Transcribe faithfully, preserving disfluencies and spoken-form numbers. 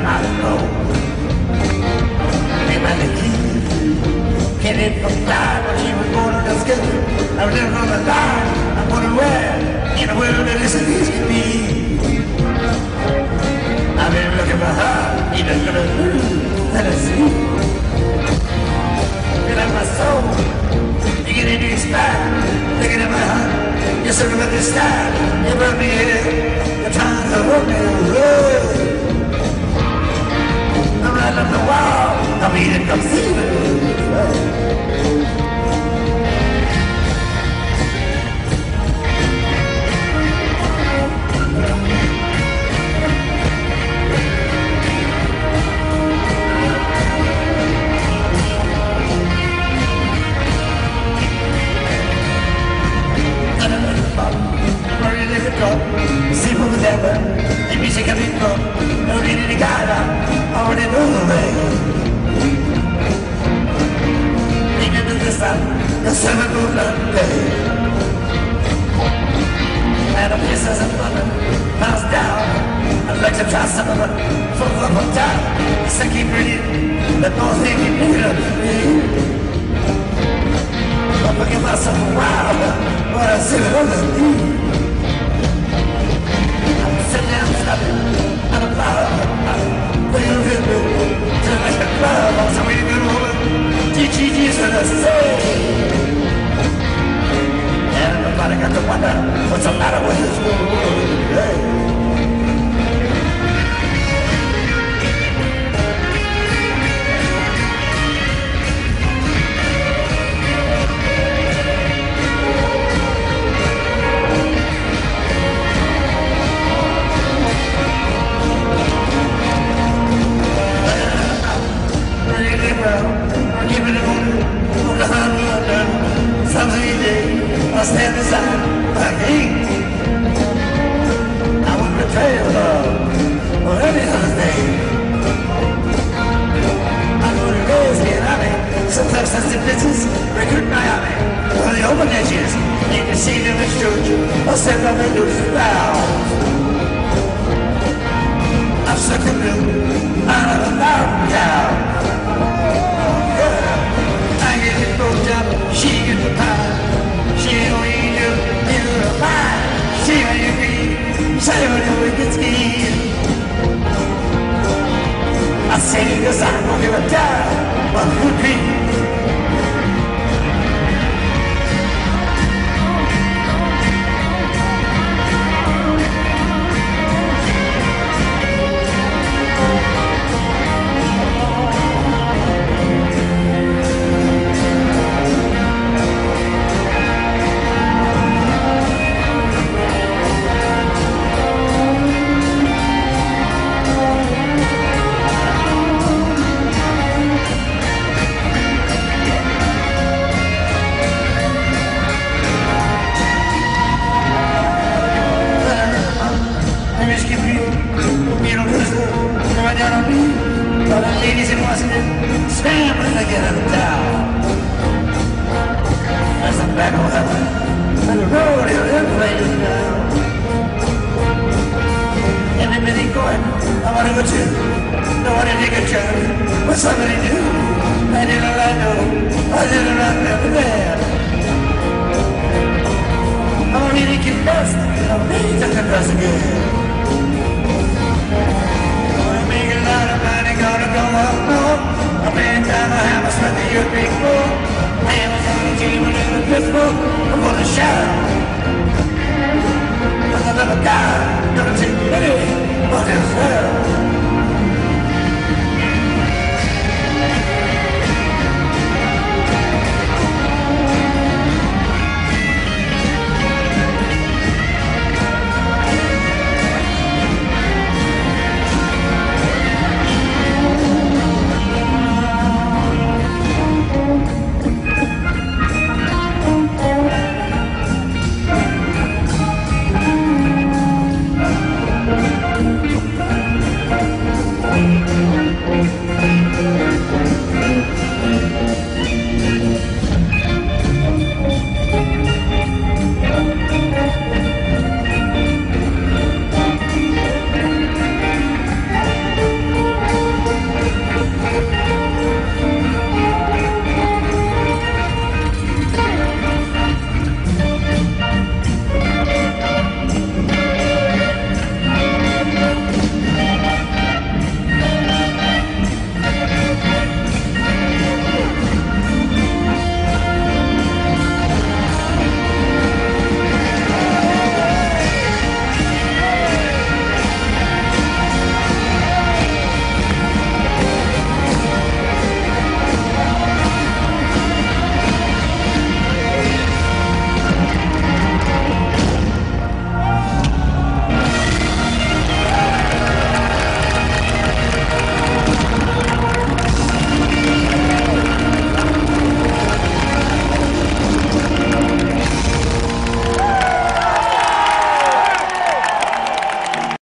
I know. Hey, man, the key. Can't hit from fly, but she was born on the schedule. I was living on the line. I'm wondering where in the world that this these could be. I've been looking for her, even for the blue that I see. Feel like my soul, digging into your spine, looking at my heart, you're circling at the style. You brought me here, you're trying to hold me away. I'm right up the wall, I'm eating from fever. See from the devil, and me shake a bit more. No need any guide, I already know the way. Thinking to the sun, the seven moonlight day. And the pieces of thunder bounce down. I'd like to try some of it from up on top. Yes, I keep breathing, but most things keep picking up to me. I'm looking myself a while, but I see it on the knee. Sit down, stop it, and a flower. What do you feel good? Just like a flower, I'm so waiting to roll it. G G G's for the soul. And nobody got to wonder what's the matter with this world. Hey. I'll stand beside my king. I wouldn't betray your love or any other thing. I go to Lesbian Army, sometimes that's the bitches recruit my army. For the open edges, you can see them as church. I'll send them into the vows. I've sucked the blue out of a mountain town. Yeah. I get the boat job, she gets the pie. She don't eat you, you're a pie. She when you be, say when you wicked skin. I say this, I'm gonna give a die, but who'd be? Ladies in Washington, scrambling to get out of town. As I'm back on heaven, and the road is airplane now. Anybody going? I wanna go too. Don't wanna take a turn. What somebody do? I didn't I know. I didn't I never there. I want me to confess. I need to confess again.